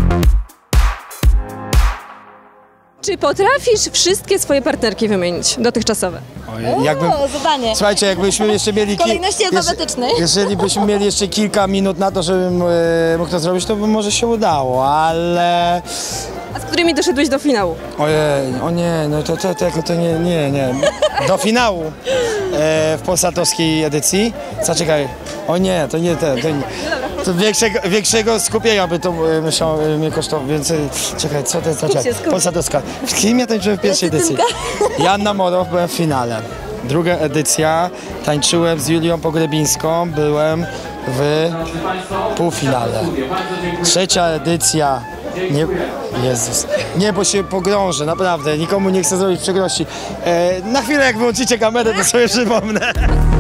Czy potrafisz wszystkie swoje partnerki wymienić, dotychczasowe? Zadanie. Słuchajcie, jakbyśmy jeszcze mieli... Kolejności alfabetycznej. Jeżeli byśmy mieli jeszcze kilka minut na to, żebym mógł to zrobić, to by może się udało, ale... A z którymi doszedłeś do finału? Ojej, o nie, no to nie. Do finału w polsatowskiej edycji. Zaczekaj, o nie, to nie. To większego skupienia by to mnie kosztowało, więc czekaj, co to jest? Polsatowska. Z kim ja tańczyłem w pierwszej edycji? Joanna Morow, byłem w finale. Druga edycja, tańczyłem z Julią Pogrebińską, byłem w półfinale. Trzecia edycja, nie, Jezus, nie, bo się pogrążę, naprawdę, nikomu nie chcę zrobić przykrości. Na chwilę jak wyłączycie kamerę, to sobie przypomnę.